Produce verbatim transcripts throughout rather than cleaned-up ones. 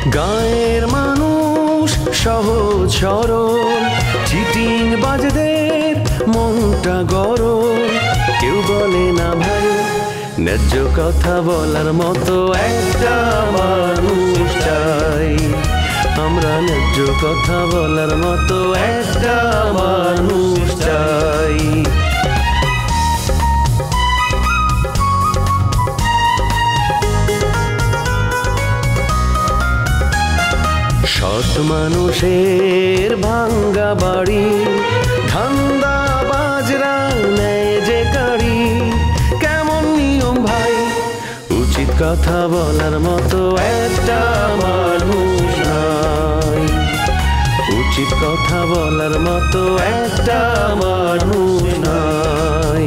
গায়ের মানুষ সহজ সরল, চিটিং বাজদের মনটা গরম। কেউ বলে না ভাই ন্যায্য কথা বলার মতো একটা মানুষ চাই। আমরা ন্যায্য কথা বলার মতো একটা মানুষ চাই। সৎ মানুষের ভাঙ্গা বাড়ি, ধান্দা বাজরা নেয় যে কাড়ি। কেমন নিয়ম ভাই, উচিত কথা বলার মতো একটা মানুষ নাই। উচিত কথা বলার মতো একটা মানুষ নাই।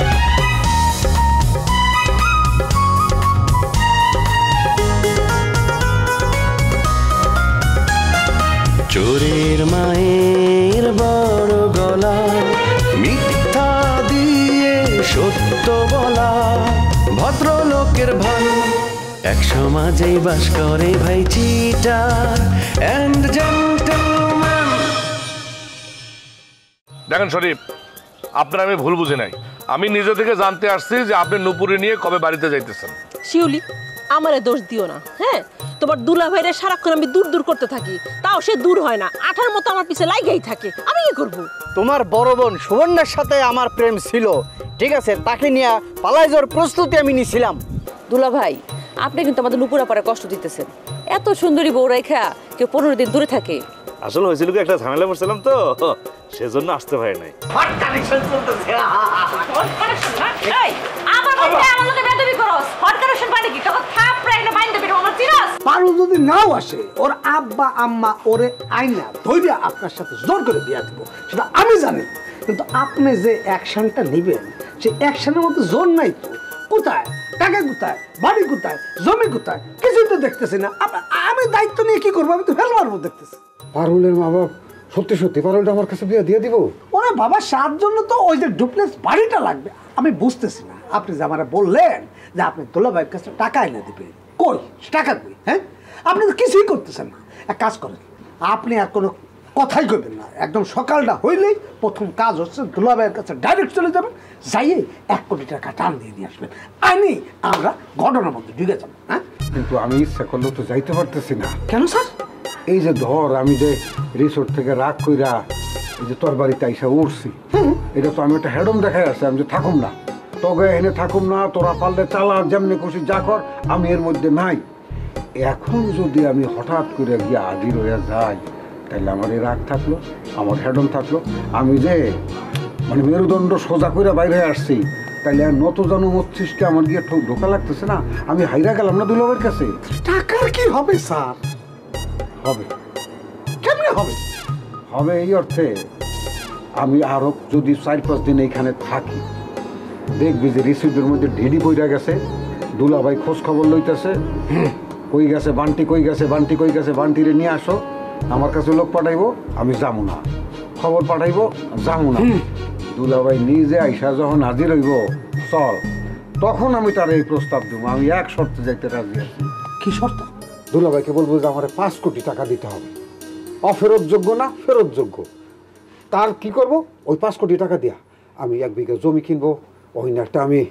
চোরের মায়ের বড় গলা, মিথ্যা দিয়ে সত্য বলা। ভদ্রলোকের ভালো এক সমাজেই বাস করে ভাই চিটার এন্ড জেন্টলম্যান। দেখেন শরীফ, আপনার আমি ভুল বুঝি নাই। আমি নিজে থেকে জানতে আসছি যে আপনি নুপুরি নিয়ে কবে বাড়িতে যাইতেছেন। শিউলি, আমারে দোষ দিও না। হ্যাঁ, তোমার দুলা ভাইরে সারাক্ষণ আমি দূর দূর করতে থাকি, তাও সে দূর হয় না, আঠার মতো আমার পিছে লাগেই থাকে। আমি কি করব? তোমার বড় বোন সুবর্ণার সাথে আমার প্রেম ছিল, ঠিক আছে, তাকে নিয়ে পালাই যাওয়ার প্রস্তুতি আমি নিছিলাম। দুলা ভাই, আপনি কিন্তু আমাদের নুপুরা পারে কষ্ট দিতেছেন। এত সুন্দরী বউ রেখা কেউ পনেরো দিন দূরে থাকে? আসলে হয়েছিল কি, একটা ঝামেলা পড়ছিলাম তো, সেজন্য আসতে পারি নাই। হট কানেকশন চলতেছে। হট কানেকশন না? এই আমার মধ্যে আমার লগে বেদবি করস। হট কানেকশন মানে কি? তখন থাপড়া এনে বাইন দেবে আমার চিরাস। পারু যদি নাও আসে, ওর আব্বা আম্মা ওরে আইনা ধইরা আপনার সাথে জোর করে বিয়া দিব, সেটা আমি জানি। কিন্তু আপনি যে অ্যাকশনটা নেবেন, সেই অ্যাকশনের মধ্যে জোর নাই তো। কোথায় টাকা, কোথায় বাড়ি, কোথায় জমি, কোথায় কিছুই তো দেখতেছি না। আমি দায়িত্ব নিয়ে কি করবো? আমি তো ফেল মারবো দেখতেছি। পারুলের মা বাপ সত্যি সত্যি পারুলটা আমার কাছে বিয়ে দিয়ে দিব? ওরে বাবা, সাত জন্য তো ওই যে ডুপ্লেক্স বাড়িটা লাগবে। আমি বুঝতেছি না, আপনি যে আমার বললেন যে আপনি দুলা ভাইয়ের কাছে টাকা এনে দিবেন, কই টাকা কই? হ্যাঁ, আপনি তো কিছুই করতেছেন না। এক কাজ করেন, আপনি আর কোনো কথাই কইবেন না। একদম সকালটা হইলেই প্রথম কাজ হচ্ছে দুলা ভাইয়ের কাছে ডাইরেক্ট চলে যাবেন, যাইয়ে এক কোটি টাকা টান দিয়ে নিয়ে আসবেন। আইনি আমরা ঘটনার মধ্যে ঢুকে যাবো। হ্যাঁ, কিন্তু আমি ইচ্ছা করলেও তো যাইতে পারতেছি না। কেন স্যার? এই যে ধর, আমি যে রিসোর্ট থেকে রাগ কইরা এই যে তোর বাড়িতে আইসা উঠছি, এটা তো আমি একটা হেডম দেখাই আসছি। আমি যে থাকুম না, তোকে এনে থাকুম না, তোরা পারলে চালা, যেমনি খুশি যা কর, আমি এর মধ্যে নাই। এখন যদি আমি হঠাৎ করে গিয়ে হাজির হয়ে যাই, তাহলে আমার এই রাগ থাকলো, আমার হেডম থাকলো। আমি যে মানে মেরুদণ্ড সোজা করে বাইরে আসছি, তাহলে আর নত জন মস্তিষ্কে আমার গিয়ে ঢোকা লাগতেছে না। আমি হাইরা গেলাম না দুলাভাইয়ের কাছে। টাকার কি হবে স্যার? হবে। কেমনে হবে? হবে এই অর্থে, আমি আরো যদি চার পাঁচ দিন এইখানে থাকি, দেখবি যে রিসিপ্টের মধ্যে ঢিডি পইরা গেছে, দুলাভাই খোঁজ খবর লইতেছে, কই গেছে বান্টি, কই গেছে বান্টি, কই গেছে বান্টিরে নিয়ে আসো। আমার কাছে লোক পাঠাইবো, আমি যাবো না। খবর পাঠাইবো, যাবো না। দুলাভাই নিজে আইসা যখন হাজির হইব, চল, তখন আমি তার এই প্রস্তাব দেবো। আমি এক শর্তে যাইতে রাজি আছি। কি শর্ত? দুলাভাইকে বলবো যে আমার পাঁচ কোটি টাকা দিতে হবে, অফেরত যোগ্য না ফেরত যোগ্য। তার কি করব? ওই পাঁচ কোটি টাকা দিয়া আমি এক বিঘা জমি কিনবো, ওই না একটা আমি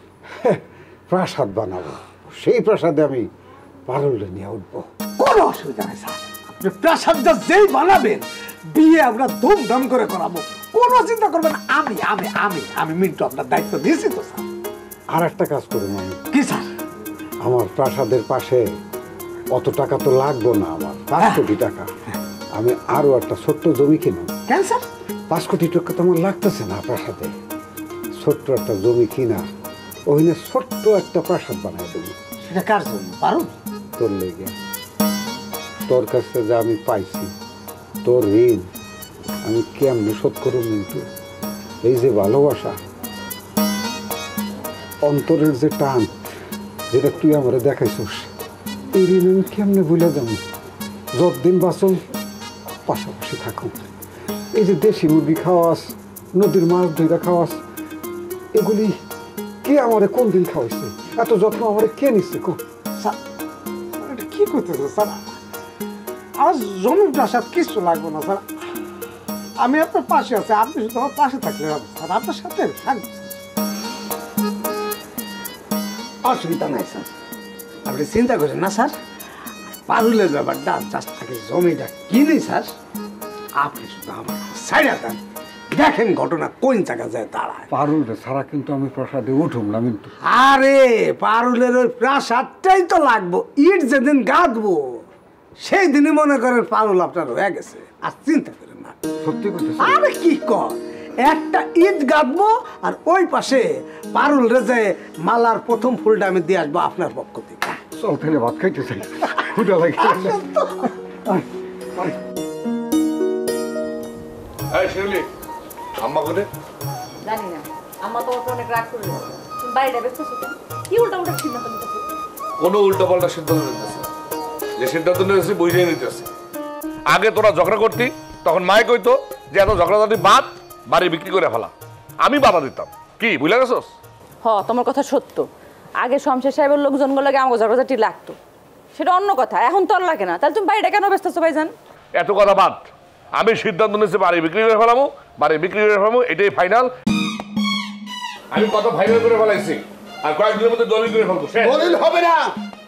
প্রাসাদ বানাবো, সেই প্রাসাদে আমি পারুলে নিয়ে উঠবো। কোনো অসুবিধা নেই স্যার, আপনি প্রাসাদটা যেই বানাবেন, বিয়ে আমরা ধুমধাম করে করাবো, কোনো চিন্তা করবেন। আমি আমি আমি আমি মিন্টু আপনার দায়িত্ব দিয়েছি তো স্যার। আর একটা কাজ করুন, আমি কি স্যার? আমার প্রাসাদের পাশে অত টাকা তো লাগবো না, আমার পাঁচ কোটি টাকা, আমি আরো একটা ছোট্ট জমি কিনুন। কেন স্যার? পাঁচ কোটি টাকা তো আমার লাগতেছে না প্রাসাদে, ছোট্ট একটা জমি কিনা ওইখানে ছোট্ট একটা প্রাসাদ বানাই দেবো। সেটা কার জন্য? পারুল? তোর লেগে। তোর কাছে যা আমি পাইছি, তোর ঋণ আমি কেমনে শোধ করব মিন্টু? এই যে ভালোবাসা, অন্তরের যে টান, যেটা তুই আমার দেখাইছিস, এই ঋণ আমি কেমনে ভুলে যাবো? যতদিন বাঁচুন পাশাপাশি থাকুন। এই যে দেশি মুরগি খাওয়াস, নদীর মাছ ধরে খাওয়াস, এগুলি কে আমারে কোন দিন খাওয়াইছে? এত যত্ন আমারে কে নিচ্ছে? কি করতেছে স্যার? আমার জমি প্রাসাদ কিছু লাগবে না স্যার, আমি আপনার পাশে আছি, আপনি শুধু আমার পাশে থাকলে হবে স্যার, আপনার সাথে থাকবে অসুবিধা নাই স্যার, আপনি চিন্তা করেন না স্যার। পারুলের ব্যাপারটা জাস্ট থাকে জমিটা কিনে স্যার, আপনি শুধু আমার সাইডা দেন, দেখেন ঘটনা কোন জায়গা যায় দাঁড়ায়। পারুল ছাড়া কিন্তু আমি প্রাসাদে উঠুম না কিন্তু। আরে পারুলের ওই প্রাসাদটাই তো লাগবো, ইট যেদিন গাঁথবো সেই দিনই মনে করেন পারুল আপনার হয়ে গেছে, আর চিন্তা করেন না। সত্যি কথা আরে কি কর, একটা ইট গাঁথবো আর ওই পাশে পারুল রেজে মালার প্রথম ফুলটা আমি দিয়ে আসবো আপনার পক্ষ থেকে। চল তাহলে ভাত খাইতে চাই, ক্ষুধা লাগে। এই শিউলি, আম্মা কোথায়? জানি না, আম্মা তো অনেক রাগ করে দিয়েছে। তুমি বাড়িটা ব্যস্ত আছো, কি উল্টা উল্টা সিদ্ধান্ত নিতেছো? কোনো উল্টো পাল্টা সিদ্ধান্ত নিতেছে, যে সিদ্ধান্ত নিতেছি বুঝিয়ে নিতেছি। আগে তোরা ঝগড়া করতি, তখন মায়ে কইতো যে এত ঝগড়াঝাটি বাদ, বাড়ি বিক্রি করে ফেলা। আমি বাধা দিতাম, কি বুঝলে গেছস? হ, তোমার কথা সত্য। আগে শমশের সাহেবের লোকজনগুলোকে আমাকে ঝগড়াঝাটি লাগতো, সেটা অন্য কথা। এখন তো আর লাগে না। তাহলে তুমি বাড়িটা কেন ব্যস্ত আছো ভাইজান? এত কথা বাদ, আমি সিদ্ধান্ত নিয়েছি বাড়ি বিক্রি করে ফেলামো, বাড়ি বিক্রি করে ফেলামো, এটাই ফাইনাল। আমি কত ফাইনাল করে ফেলাইছি, আর কয়েকদিনের মধ্যে দলিল করে ফেলবো। দলিল হবে না,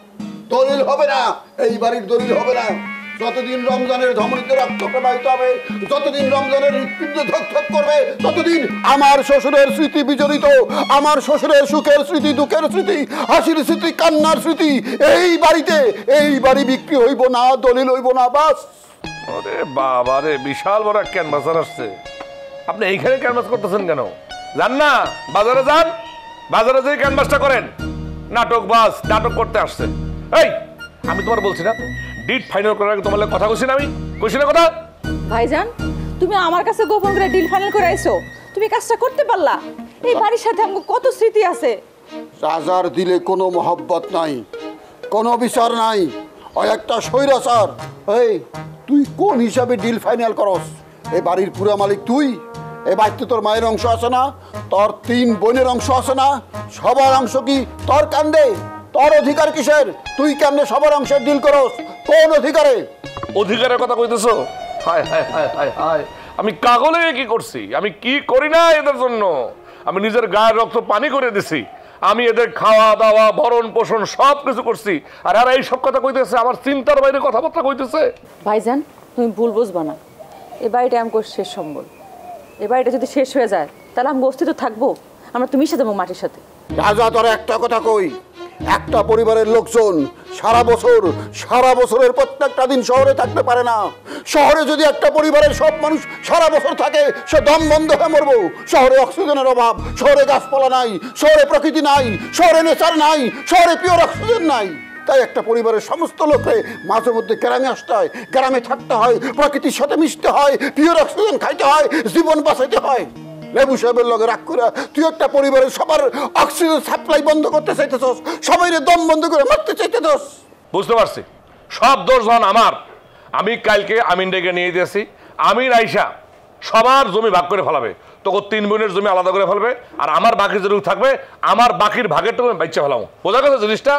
দলিল হবে না, এই বাড়ির দলিল হবে না। যতদিন রমজানের ধমনীতে রক্ত প্রবাহিত হবে, যতদিন রমজানের হৃৎপিণ্ড ধক করবে, ততদিন আমার শ্বশুরের স্মৃতি বিজড়িত, আমার শ্বশুরের সুখের স্মৃতি, দুঃখের স্মৃতি, হাসির স্মৃতি, কান্নার স্মৃতি এই বাড়িতে, এই বাড়ি বিক্রি হইব না, দলিল হইব না, বাস। আরে বাবা রে, বিশাল বড় এক ক্যানভাসার আসছে, আপনি এইখানে ক্যানভাস করতেছেন কেন? যান না বাজারে, যান বাজারে যেই ক্যানভাসটা করেন। নাটক বাস নাটক করতে আসছে। এই আমি তোমার বলছি না, ডিট ফাইনাল করার আগে তোমার লাগে কথা কইছি না, আমি কইছি না কথা? ভাইজান, তুমি আমার কাছে গোপন করে ডিল ফাইনাল করে আইছো, তুমি কাজটা করতে পারলা? এই বাড়ির সাথে আমার কত স্মৃতি আছে। রাজার দিলে কোনো মহব্বত নাই, কোনো বিচার নাই, ওই একটা স্বৈরাচার। এই তুই কোন হিসাবে ডিল ফাইনাল করস? এই বাড়ির পুরা মালিক তুই। এই বাড়িতে তোর মায়ের অংশ আছে না, তোর তিন বোনের অংশ আছে না, সবার অংশ কি তোর কান্দে? তোর অধিকার কিসের? তুই কেমনে সবার অংশের ডিল করস? কোন অধিকারে? অধিকারের কথা কইতেছো? হায় হায় হায় হায় হায়, আমি কাগলে কি করছি? আমি কি করি না এদের জন্য? আমি নিজের গায়ের রক্ত পানি করে দিছি, আমি এদের খাওয়া দাওয়া ভরণ পোষণ সব কিছু করছি, আর আর এই সব কথা কইতেছে, আমার চিন্তার বাইরে কথাবার্তা কইতেছে। ভাইজান, তুমি ভুল বুঝবা না, এই বাড়িটা আমাকে শেষ সম্বল। এই বাড়িটা যদি শেষ হয়ে যায় তাহলে আমি অস্তিত্ব থাকবো? আমরা তুমি সাথে এবং মাটির সাথে। রাজা, তোর একটা কথা কই, একটা পরিবারের লোকজন সারা বছর সারা বছরের প্রত্যেকটা দিন শহরে থাকতে পারে না। শহরে যদি একটা পরিবারের সব মানুষ সারা বছর থাকে, সে দম বন্ধ হয়ে মরবো। শহরে অক্সিজেনের অভাব, শহরে গাছপালা নাই, শহরে প্রকৃতি নাই, শহরে নেচার নাই, শহরে পিওর অক্সিজেন নাই। তাই একটা পরিবারের সমস্ত লোকে মাঝে মধ্যে গ্রামে আসতে হয়, গ্রামে থাকতে হয়, প্রকৃতির সাথে মিশতে হয়, পিওর অক্সিজেন খাইতে হয়, জীবন বাঁচাইতে হয়। লেবু সাহেবের লগে রাগ করে তুই একটা পরিবারের সবার অক্সিজেন সাপ্লাই বন্ধ করতে চাইতেছস, সবাই দম বন্ধ করে মারতে চাইতেছস। বুঝতে পারছি, সব দোষ যখন আমার। আমি কালকে আমিন ডেকে নিয়ে দিয়েছি, আমিন আইসা সবার জমি ভাগ করে ফেলাবে, তোকে তিন বোনের জমি আলাদা করে ফেলবে, আর আমার বাকি যেটুকু থাকবে আমার বাকির ভাগের টুকু বাচ্চা ফেলাবো। বোঝা গেছে জিনিসটা?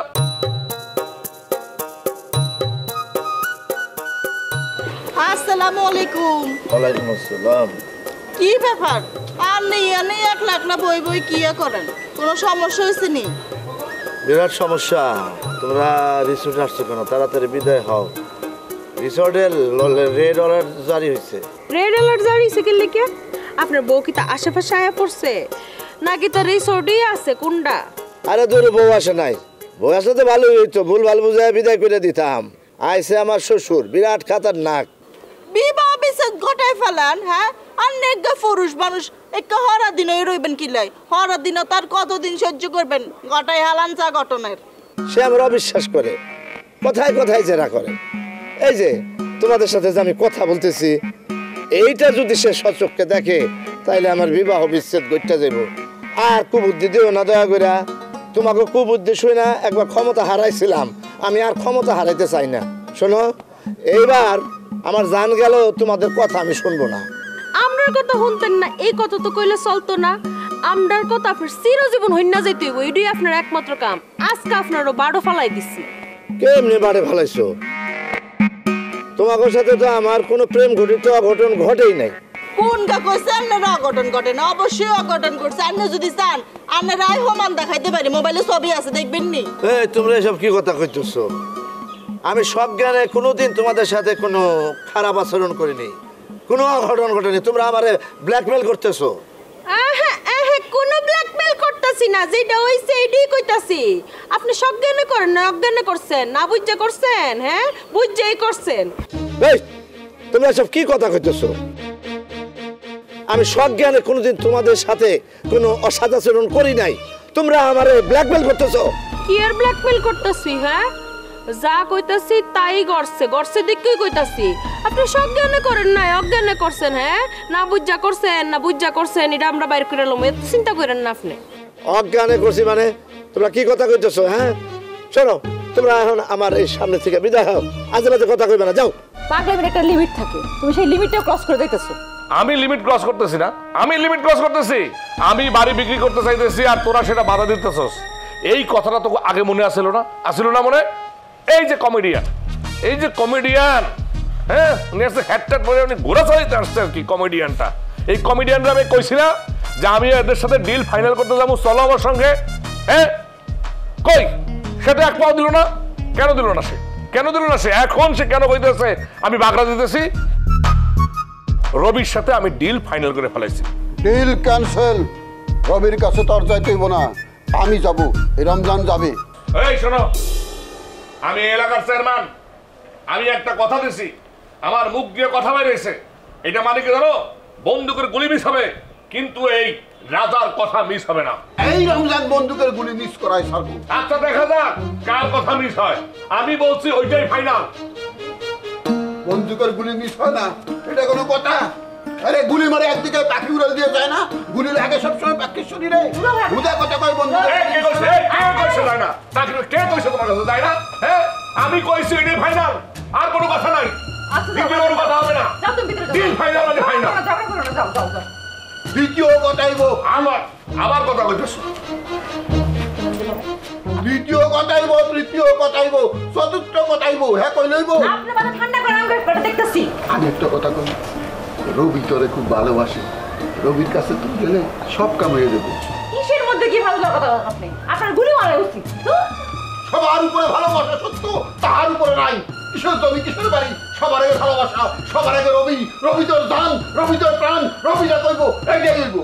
আসসালামু আলাইকুম। ওয়ালাইকুম আসসালাম। কি ব্যাপার? আর নেই আনে এক লাখ না বই বই কি করেন? কোনো সমস্যা হয়েছে নি? বিরাট সমস্যা। তোমরা রিসোর্টে আসছো কেন? তাড়াতাড়ি বিদায় হও। রিসোর্টে রেড অ্যালার্ট জারি হয়েছে। রেড অ্যালার্ট জারি হয়েছে কি লিখে? আপনার বউ কি তা আশেপাশে আয়া পড়ছে নাকি তা রিসোর্টেই আছে কোনটা? আরে দূরে বউ আসে নাই, বউ আসলে তো ভালোই হইতো, ভুল ভাল বুঝায় বিদায় করে দিতাম। আইসে আমার শ্বশুর, বিরাট খাতারনাক। বিবাহ বিচ্ছেদ ঘটায় ফেলান, হ্যাঁ? অনেক পুরুষ মানুষ একটা হরা দিনই রইবেন কি লাই? হরা দিন তার কতদিন সহ্য করবেন? ঘটায় হালান চা ঘটনের। সে আমার অবিশ্বাস করে, কোথায় কোথায় জেরা করে। এই যে তোমাদের সাথে যে আমি কথা বলতেছি, এইটা যদি সে সচক্ষে দেখে তাইলে আমার বিবাহ বিচ্ছেদ গইটা যাইব। আর কুবুদ্ধি দিও না দয়া করে। তোমাকে কুবুদ্ধি শুই না একবার ক্ষমতা হারাইছিলাম, আমি আর ক্ষমতা হারাইতে চাই না। শোনো, এইবার আমার জান গেল, তোমাদের কথা আমি শুনবো না। আমরার কথা শুনতেন না, এই কথা তো কইলে চলতো না। আমরার কথা আপনার চিরজীবন হইনা যাইতে হইব, এটাই আপনার একমাত্র কাম। আজকে আপনারও বাড়ো ফালাই দিচ্ছি। কেমনে বাড়ে ফেলাইছো? তোমাদের সাথে তো আমার কোনো প্রেম ঘটিত অঘটন ঘটেই নাই। কোন কা কইছে আন্নার অঘটন ঘটে না? অবশ্যই অঘটন করছে। আন্না যদি চান আন্নার রায় হমান দেখাইতে পারি, মোবাইলে ছবি আছে, দেখবেন নি? এই তোমরা এসব কি কথা কইতেছো? আমি সব জ্ঞানে কোনোদিন তোমাদের সাথে কোনো খারাপ আচরণ করিনি, কোনো অঘটন ঘটেনি। তোমরা আমারে ব্ল্যাকমেল করতেছো। আহা আহা কোনো ব্ল্যাকমেল করতেছি না, যেটা হইছে এটাই কইতাছি। আপনি সজ্ঞানে করেন না অজ্ঞানে করছেন, না বুঝা করছেন? হ্যাঁ বুঝাই করছেন। এই তোমরা এসব কি কথা কইতেছো? আমি সজ্ঞানে কোনোদিন তোমাদের সাথে কোনো অসদাচরণ করি নাই, তোমরা আমারে ব্ল্যাকমেল করতেছো। কি আর ব্ল্যাকমেল করতেছি? হ্যাঁ যা কইতাছি তাই গড়ছে গড়ছে দেখেই কইতাছি। আপনি সজ্ঞানে করেন না অজ্ঞানে করছেন। হ্যাঁ না বুঝা করছেন না বুঝা করছেন এটা আমরা বাইর করে লম, এত চিন্তা করেন না আপনি। অজ্ঞানে করছি মানে তোমরা কি কথা কইতেছো? হ্যাঁ শোনো, তোমরা এখন আমার এই সামনে থেকে বিদায় হও, আজে বাজে কথা কইবে না, যাও। পাগলামির একটা লিমিট থাকে, তুমি সেই লিমিটটা ক্রস করে দিতেছো। আমি লিমিট ক্রস করতেছি না, আমি লিমিট ক্রস করতেছি। আমি বাড়ি বিক্রি করতে চাইতেছি আর তোরা সেটা বাধা দিতেছস। এই কথাটা তো আগে মনে আসিল না? আসিল না মনে? এই যে কমেডিয়ান, এই যে কমেডিয়ান, হ্যাঁ উনি আসছে হ্যাটট্যাট পরে উনি ঘোরা চালাইতে আসছে আর কি কমেডিয়ানটা। এই কমেডিয়ানরা আমি কইছি না যে আমি এদের সাথে ডিল ফাইনাল করতে যাবো, চলো আমার সঙ্গে। হ্যাঁ কই সেটা এক পাও দিল না। কেন দিল না সে? কেন দিল না সে? এখন সে কেন কইতেছে আমি বাগড়া দিতেছি? রবির সাথে আমি ডিল ফাইনাল করে ফেলাইছি। Deal cancel. রবির কাছে তোর যাইতেইব না, আমি যাব, রমজান যাবে। এই শোনো, আমি এলাকার চেয়ারম্যান, আমি একটা কথা দিছি, আমার মুখ দিয়ে কথা বেরিয়েছে। এটা মানে কি জানো? বন্দুকের গুলি মিস হবে, কিন্তু এই রাজার কথা মিস হবে না। এই রমজান বন্দুকের গুলি মিস করায় সারবো। আচ্ছা দেখা যাক কার কথা মিস হয়। আমি বলছি ওইটাই ফাইনাল। বন্দুকের গুলি মিস হয় না এটা কোনো কথা? আরে গুলি মারে একদিকে পাখি উড়াল দিয়ে যায় না, গুলি লাগে সবসময় পাখির শরীরে। বুঝা কথা কয় বন্ধু। কে কইছে? কে কইছে যায় না? তাকে কে কইছে তোমার কাছে যায় না? হ্যাঁ আমি কইছি এটাই ফাইনাল, আর কোনো কথা নাই। দ্বিতীয় কোনো কথা হবে না। ডিল ফাইনাল মানে ফাইনাল। দ্বিতীয় কথাইব আমার আবার কথা কইতেছ। দ্বিতীয় কথাইব, তৃতীয় কথাইব, চতুর্থ কথাইব। হ্যাঁ কই লইব। আপনি মাথা ঠান্ডা করে আমি ব্যাপারটা দেখতেছি। আমি একটা কথা কই, রবি তোরে খুব ভালোবাসে। রবির কাছে তুমি গেলে সব কাম হয়ে যাবে। কিসের মধ্যে কি ভালো কথা আপনি? আপনার গুলি মারা উচিত। সবার উপরে ভালোবাসা সত্য, তাহার উপরে নাই। কিশোর জমি কিশোর বাড়ি, সবার আগে ভালোবাসা, সবার আগে রবি। রবি তোর জান, রবি তোর প্রাণ, রবি যা কইব এইটাই কইব।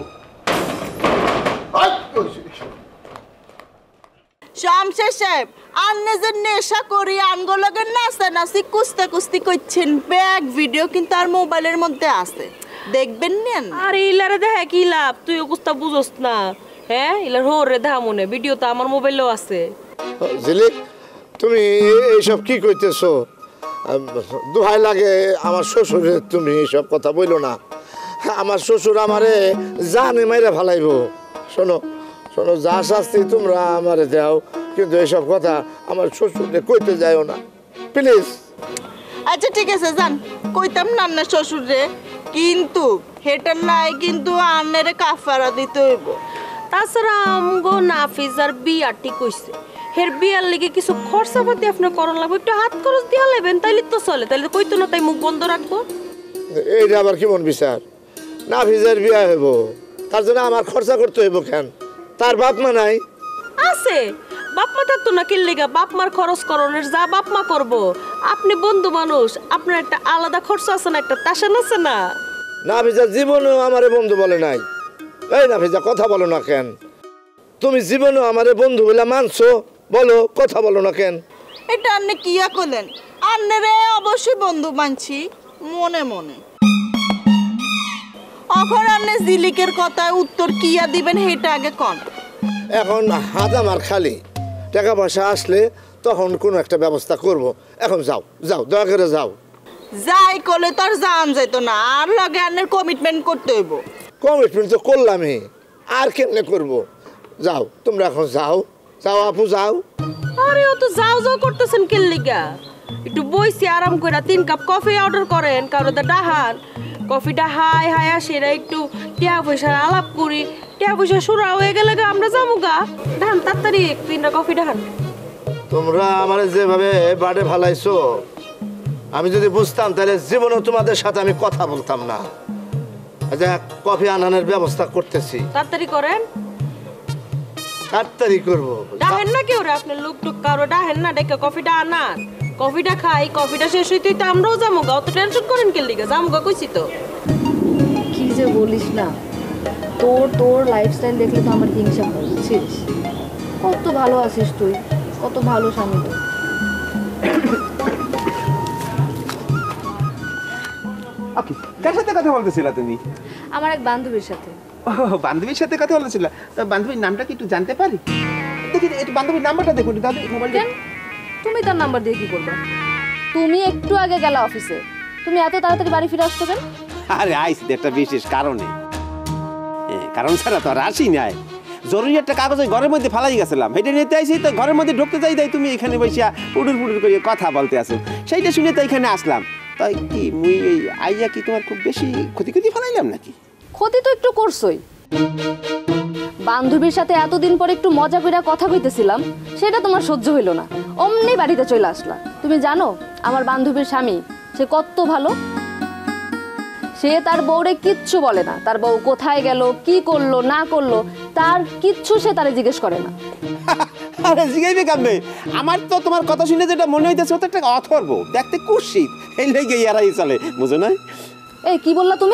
শামশের সাহেব, আন্নে যে নেশা করি আনগোলকের নাচা নাচি কুস্তা কুস্তি করছেন, ব্যাগ ভিডিও কিন্তু আর মোবাইলের মধ্যে আছে, দেখবেন নেন। আর ইলারে দেখা কি লাভ? তুই কুস্তা বুঝোস না। হ্যাঁ ইলার হোরে দেখা মনে ভিডিও তো আমার মোবাইলেও আছে। ঝিলিক তুমি এইসব কি কইতেছো? দোহাই লাগে আমার শ্বশুরে তুমি এইসব কথা বইলো না। আমার শ্বশুর আমারে জানে মাইরা ফালাইব। শোনো শোনো, যা শাস্তি তোমরা আমারে দাও, কিন্তু এইসব কথা আমার শ্বশুরে কইতে যাইও না প্লিজ। আচ্ছা ঠিক আছে যান, কইতাম না আপনার শ্বশুরে, কিন্তু হেটার নাই কিন্তু আন্নারে কাফারা দিতে হইব। তাছাড়া আমগো নাফিজার বিয়া ঠিক হইছে, হের বিয়ার লেগে কিছু খরচা পাতি আপনার করার লাগবে, একটু হাত খরচ দিয়া লেবেন, তাইলে তো চলে। তাইলে কইতো না তাই মুখ বন্ধ রাখবো? এইটা আবার কেমন বিচার? নাফিজার বিয়া হইব, তার জন্য আমার খরচা করতে হইব কেন? তার বাপ মা নাই? আছে, বাপ মা থাকতো না কিল লেগা? বাপ মার খরচ করণের যা বাপ মা করবো। আপনি বন্ধু মানুষ, আপনার একটা আলাদা খরচ আছে না, একটা টাশন আছে না? নাফিজা জীবনেও আমারে বন্ধু বলে নাই। এই নাফিজা কথা বলো না কেন? তুমি জীবনেও আমারে বন্ধু বলে মানছো? বলো, কথা বলো না কেন? এটা আন্নে কিয়া কইলেন? আন্নেরে অবশ্যই বন্ধু মানছি মনে মনে। এখন আন্নে জিলিকের কথায় উত্তর কিয়া দিবেন হেটা আগে কন। এখন হাত আমার খালি, টাকা পয়সা আসলে তখন কোনো একটা ব্যবস্থা করব। এখন যাও যাও, দয়া করে যাও। যাই করলে তোর জান যাইতো না, আর লগে আন্নের কমিটমেন্ট করতে হইব। কমিটমেন্ট তো করলামই, আর কেমনে করব? যাও তোমরা এখন যাও, যাও আপু যাও। আরে ও তো যাও যাও করতেছেন কিল লেগা? একটু বইছি আরাম করে তিন কাপ কফি অর্ডার করেন, কারো দা ডাহান কফিটা হাই হাই আসেরা, একটু টিয়া পয়সার আলাপ করি, টিয়া পয়সা শুরু হয়ে গেলে আমরা যাবো গা। ধান তাড়াতাড়ি তিনটা কফি ডাহান। তোমরা আমার যেভাবে বাড়ে ফালাইছো আমি যদি বুঝতাম তাহলে জীবনেও তোমাদের সাথে আমি কথা বলতাম না। আচ্ছা, কফি আনানোর ব্যবস্থা করতেছি। তাড়াতাড়ি করেন। তাড়াতাড়ি করবো। ডাহেন না কেউ রে, আপনার লোক টুক কারো ডাহেন না, ডেকে কফিটা আনান। কফিটা খাই, কফিটা শেষ হইতেই তো আমরাও যাবো গা। অত টেনশন করেন কে লিগা? যাবো গা কইছি তো। কি যে বলিস না, তোর তোর লাইফস্টাইল দেখলে তো আমার হিংসা হয়, বুঝছিস? কত ভালো আছিস তুই, কত ভালো স্বামী তোর। ওকে, কার সাথে কথা বলতেছিলা তুমি? আমার এক বান্ধবীর সাথে। ও, বান্ধবীর সাথে কথা বলতেছিলা? তো বান্ধবীর নামটা কি একটু জানতে পারি? দেখি একটু বান্ধবীর নাম্বারটা দেখুন দাদু মোবাইল। কেন তুমি তার নাম্বার দিয়ে কি করবা? তুমি একটু আগে গেলা অফিসে, তুমি এত তাড়াতাড়ি বাড়ি ফিরে আসতে কেন? আরে আইসি একটা বিশেষ কারণে, কারণ ছাড়া তো আর আসি নাই। জরুরি একটা কাগজ ঘরের মধ্যে ফালাই গেছিলাম, সেটা নিতে আইসি। তো ঘরের মধ্যে ঢুকতে যাই তাই তুমি এখানে বসিয়া পুডুর পুডুর করে কথা বলতে আসো, সেইটা শুনে তো এখানে আসলাম। তাই কি মুই এই আইয়া কি তোমার খুব বেশি ক্ষতি ক্ষতি ফালাইলাম নাকি? ক্ষতি তো একটু করছই। বান্ধবীর সাথে এতদিন পর একটু মজা করে কথা কইতেছিলাম, সেটা তোমার সহ্য হইল না, অমনি বাড়িতে চলে আসলা। তুমি জানো আমার বান্ধবীর স্বামী সে কত ভালো? সে তার বউরে কিচ্ছু বলে না, তার বউ কোথায় গেল, কি করলো না করলো, তার কিচ্ছু সে তারে জিজ্ঞেস করে না। আরে জিগাইবে কামবে? আমার তো তোমার কথা শুনে যেটা মনে হইতেছে ওটা একটা অথর্ব, দেখতে কুৎসিত, এই লেগে ইয়ারাই চলে, বুঝো না? এই কি বললা তুমি?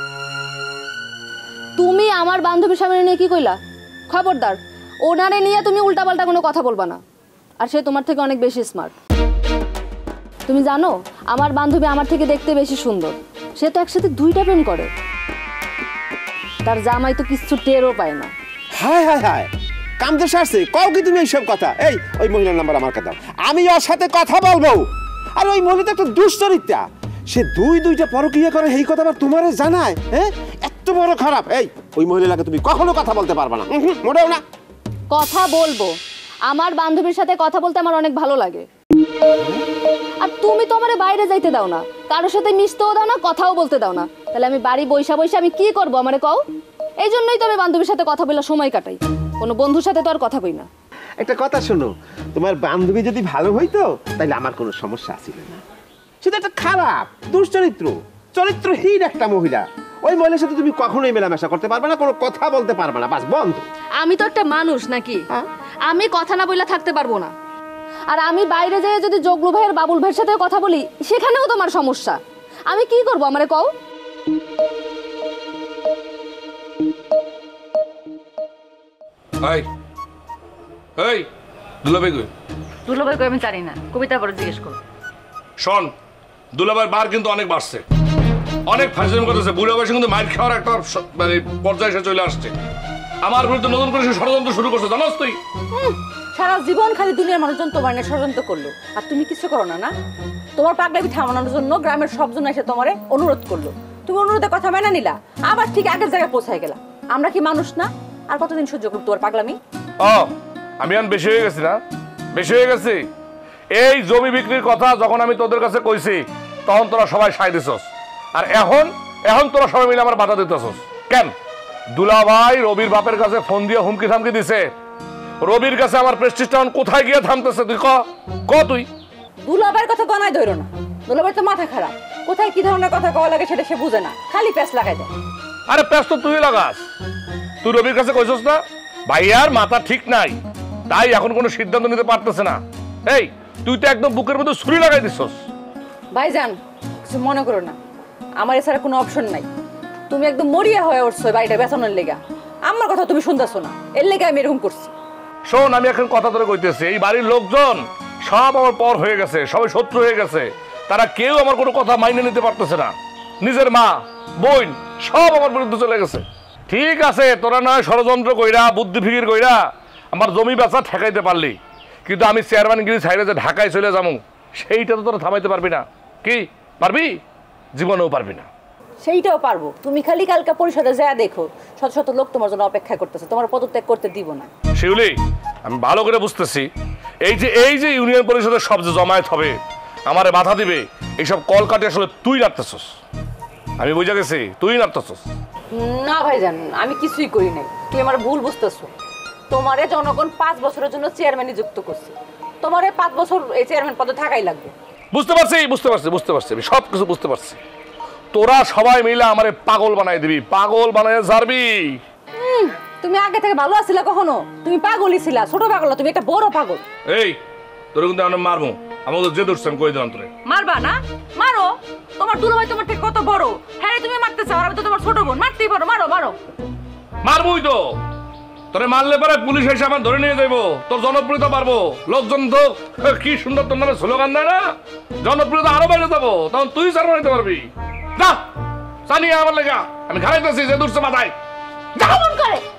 তুমি আমার বান্ধবীর সামনে নিয়ে কি কইলা? খবরদার, ওনারে নিয়ে তুমি উল্টাপাল্টা কোনো কথা বলবা না। আর সে তোমার থেকে অনেক বেশি স্মার্ট। তুমি জানো আমার বান্ধবী আমার থেকে দেখতে বেশি সুন্দর। সে তো একসাথে দুইটা প্রেম করে, তার জামাই তো কিছু টেরও পায় না। হায় হায় হায়, কাম তো সারছে, কও কি তুমি এইসব কথা? এই ওই মহিলার নাম্বার আমার কাছে দাও, আমি ওর সাথে কথা বলবো। আর ওই মহিলা তো একটা দুশ্চরিত্রা, সে দুই দুইটা পরকীয়া করে, এই কথা আবার তোমারে জানায়? হ্যাঁ, এত বড় খারাপ। এই ওই মহিলাকে তুমি কখনো কথা বলতে পারবে না, মোটেও না। কথা বলবো, আমার বান্ধবীর সাথে কথা বলতে আমার অনেক ভালো লাগে। আর তুমি তো আমারে বাইরে যাইতে দাও না, কারোর সাথে মিশতেও দাও না, কথাও বলতে দাও না। তাহলে আমি বাড়ি বইসা বইসা আমি কি করবো আমারে কও? এই জন্যই তো আমি বান্ধবীর সাথে কথা বলে সময় কাটাই, কোনো বন্ধুর সাথে তো আর কথা কই না। একটা কথা শোনো, তোমার বান্ধবী যদি ভালো হইতো তাহলে আমার কোনো সমস্যা ছিল না। সেটা একটা খারাপ দুশ্চরিত্র, চরিত্রহীন একটা মহিলা। ওই মহিলার সাথে তুমি কখনোই মেলামেশা করতে পারবে না, কোনো কথা বলতে পারবে না, বাস বন্ধ। আমি তো একটা মানুষ নাকি, আমি কথা না বলে থাকতে পারবো না। আর আমি বাইরে যেয়ে যদি জগলু ভাইয়ের বাবুল ভাইয়ের সাথে কথা বলি, সেখানেও তোমার সমস্যা। আমি কি করবো আমারে কও? এই এই দুলাভাই কই? দুলাভাই কই আমি জানি না, কবিতা পরে জিজ্ঞেস করো। শোন, দুলাভাইয়ের বার কিন্তু অনেক বাড়ছে, অনেক ফাইজলামি করতেছে। বুড়া বয়সে কিন্তু মাইর খাওয়ার একটা মানে পর্যায়ে এসে চলে আসছে। আমার বিরুদ্ধে নতুন করে সে ষড়যন্ত্র শুরু করছে, জানোস তুই? সারা জীবন খালি দুনিয়ার মানুষজন তোমার নিয়ে ষড়যন্ত্র করলো, আর তুমি কিছু করো না। না, তোমার পাগলামি থামানোর জন্য গ্রামের সবজন এসে তোমারে অনুরোধ করলো, তুমি অনুরোধের কথা মেনে নিলা, আবার ঠিক আগের জায়গায় পৌঁছায় গেলা। আমরা কি মানুষ না? আর কতদিন সহ্য করবো তোমার পাগলামি? ও, আমি এখন বেশি হয়ে গেছি না? বেশি হয়ে গেছি। এই জমি বিক্রির কথা যখন আমি তোদের কাছে কইছি, তখন তোরা সবাই সায় দিছস, আর এখন এখন তোরা সবাই মিলে আমার বাধা দিতেছস কেন? দুলাভাই রবির বাপের কাছে ফোন দিয়ে হুমকি থামকি দিছে। রবির কাছে আমার প্রেস্টিজটা কোথায় গিয়ে থামতেছে তুই ক ক তুই? দুলাভাইয়ের কথা গনায় ধরো না, দুলাভাই তো মাথা খারাপ, কোথায় কি ধরনের কথা কওয়া লাগে সেটা সে বুঝে না, খালি প্যাঁচ লাগাই দেয়। আরে প্যাঁচ তো তুই লাগাস। তুই রবির কাছে কইছস না ভাইয়ার মাথা ঠিক নাই, তাই এখন কোনো সিদ্ধান্ত নিতে পারতেছে না। এই তুই তো একদম বুকের মধ্যে ছুরি লাগাই দিছস। ভাইজান কিছু মনে করো না, আমার এছাড়া কোনো অপশন নাই। তুমি একদম মরিয়া হয়ে উঠছো বাড়িটা বেচানোর লেগা, আমার কথা তুমি শুনতেছো না, এর লেগে আমি এরকম করছি। শোন, আমি এখন কথা ধরে কইতেছি, এই বাড়ির লোকজন সব আমার পর হয়ে গেছে, সবাই শত্রু হয়ে গেছে। তারা কেউ আমার কোনো কথা মাইনে নিতে পারতেছে না। নিজের মা বোন সব আমার বিরুদ্ধে চলে গেছে। ঠিক আছে, তোরা নয় ষড়যন্ত্র কইরা বুদ্ধি ফিকির কইরা আমার জমি বেচা ঠেকাইতে পারলি, কিন্তু আমি চেয়ারম্যানগিরি ছাইড়ে যে ঢাকায় চলে যাবো সেইটা তো তোরা থামাইতে পারবি না। কি পারবি? জীবনেও পারবি না। সেইটাও পারবো, তুমি খালি কালকা পরিষদে যা দেখো, শত শত লোক তোমার জন্য অপেক্ষা করতেছে, তোমার পদত্যাগ করতে দিব না। শিউলি, আমি ভালো করে বুঝতেছি, এই যে এই যে ইউনিয়ন পরিষদের সব যে জমায়েত হবে, আমারে বাধা দিবে, এইসব কল কাটে আসলে তুই নাড়তেছস। আমি বুঝে গেছি তুই নাড়তেছস। না ভাইজান, আমি কিছুই করি নাই, তুই আমার ভুল বুঝতেছো। তোমারে জনগণ পাঁচ বছরের জন্য চেয়ারম্যান নিযুক্ত করছে, তোমারে পাঁচ বছর এই চেয়ারম্যান পদে থাকাই লাগবে। বুঝতে পারছি বুঝতে পারছি বুঝতে পারছি আমি সব কিছু বুঝতে পারছি। তোরা সবাই মিলে আমারে পাগল বানাই দিবি, পাগল বানাই ছাড়বি। হুম, তুমি আগে থেকে ভালো আছিলা কখনো? তুমি পাগলই ছিলা, ছোট পাগল না, তুমি একটা বড় পাগল। এই তোর কিন্তু আমি মারবো, আমাকে যে দূরছেন কই দিলাম তোরে। মারবা না? মারো, তোমার দুলাভাই তোমার থেকে কত বড়, হ্যাঁ তুমি মারতে চাও, আর আমি তো তোমার ছোট বোন, মারতেই পারো, মারো মারো। মারবই তো, তোরে মারলে পরে পুলিশ এসে আমার ধরে নিয়ে যাইবো, তোর জনপ্রিয়তা পারবো, লোকজন তো কি সুন্দর তোর নামে স্লোগান দেয় না, জনপ্রিয়তা আরো বেড়ে যাবো, তখন তুই সার নিতে পারবি। যা জানি আমার লেগা, আমি খাইতেছি যে দূরছে মাথায়। যা মন করে